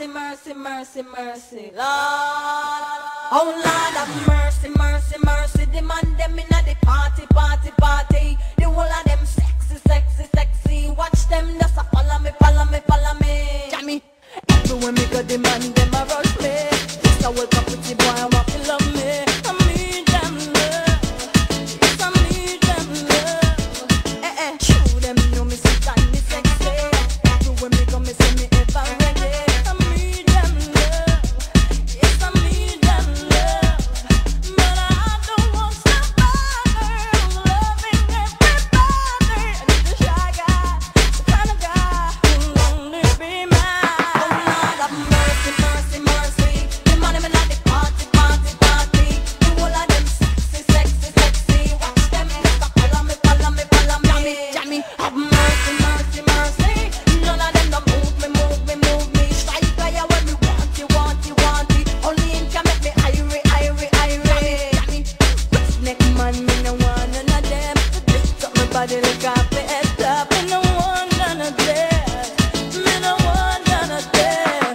mercy, mercy, mercy, Lord. Oh Lord have mercy, mercy, mercy. The man them inna the party, party, party. The whole of them sexy, sexy, sexy. Watch them just a follow me, follow me, follow me. Jammy, everywhere me go, the man them a rush me. Just a welcome pretty boy, I want to love me. I need them love, yes I need them love. Show them know me sweet and me sexy. Everywhere me go, me say me ever ready. I need them love, yes I need them love. But I don't want somebody loving everybody. I need a shy guy, the kind of guy who'll only be mine. Oh Lord have mercy, mercy, mercy. The man them inna the party, party, party. The whole of them sexy, sexy, sexy. Watch them just a follow me, follow me, follow me. Jammy, have mercy, mercy, mercy. None of them don't move me, move me, move me. Strike fire when me want you, want you, want it. Only him can make me irie, irie, irie. Jammy, neck man, me no want none of them. Cut my body like a head up. Me no want none of them. Me no want none of them.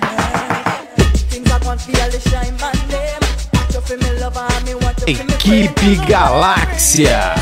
Things I can't feel the shine man them. Want you feel me love and me want you feel me Equipe Galáxia.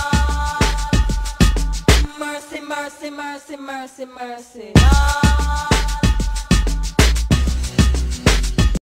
mercy, mercy, mercy, mercy, mercy.